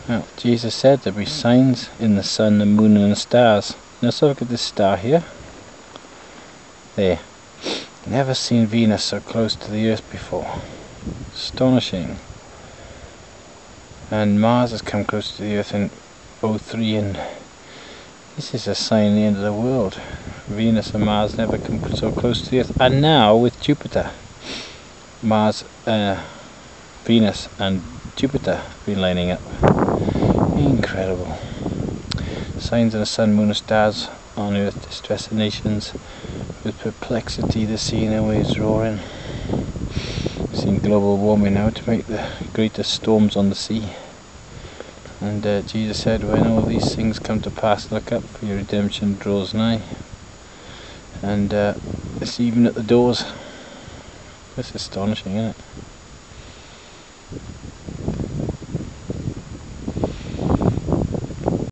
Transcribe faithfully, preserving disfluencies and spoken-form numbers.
Well, Jesus said there'd be signs in the sun, the moon and the stars. Now so look at this star here. There. Never seen Venus so close to the Earth before. Astonishing. And Mars has come close to the Earth in oh three, and this is a sign of the end of the world. Venus and Mars never come so close to the Earth. And now with Jupiter, Mars, uh, Venus and Jupiter have been lining up. Incredible. Signs of the sun, moon and stars on Earth distress the nations. With perplexity the sea and the waves roaring. We've seen global warming now to make the greatest storms on the sea. And uh, Jesus said, when all these things come to pass, look up, for your redemption draws nigh. And uh, it's even at the doors. It's astonishing, isn't it?